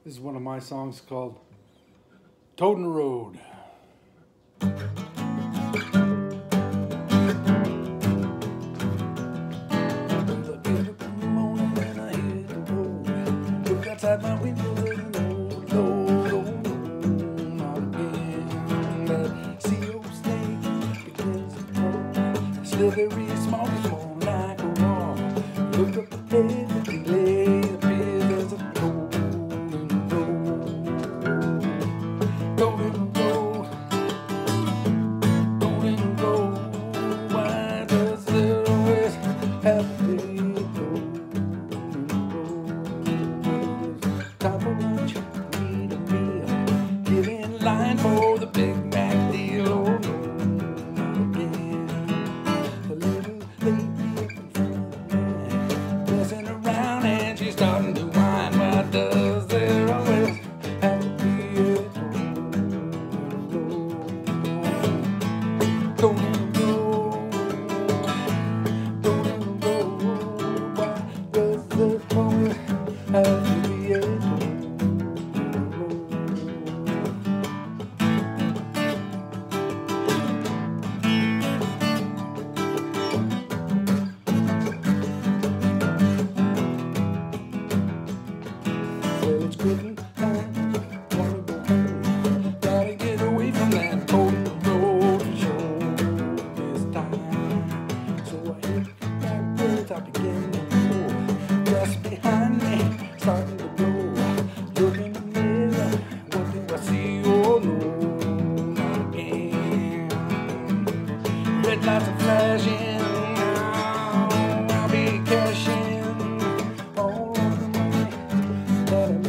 This is one of my songs called Toadin' the Road. Outside my window, there's an old not again. That sea old snake begins to crawl, slithery, small, like a wall. Look up ahead, and lay the pier, there's a golden road, golden road, golden road. Why does there always have to be? Time for lunch, need a meal, get in line for the Big Mac deal. Oh no, not again. The little lady in front of me, messing around and she's starting to whine. Why does there always have to be a golden road, golden road? Why does there always have to be a well, it's quitting time, wanna go home, gotta get away from that golden road, show this time. So I hit that bird top again, just behind me, starting to blow. Look in the mirror, what do I see? Oh no, not again. Red lights are flashing, now I'll be cashing all of the money that I